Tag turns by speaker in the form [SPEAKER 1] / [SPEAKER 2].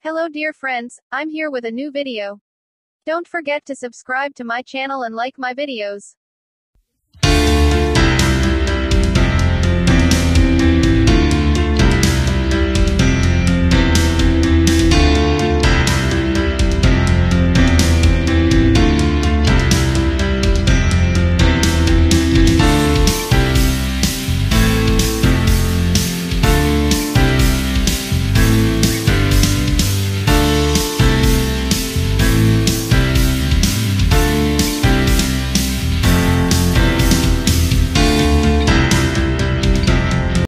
[SPEAKER 1] Hello dear friends, I'm here with a new video. Don't forget to subscribe to my channel and like my videos.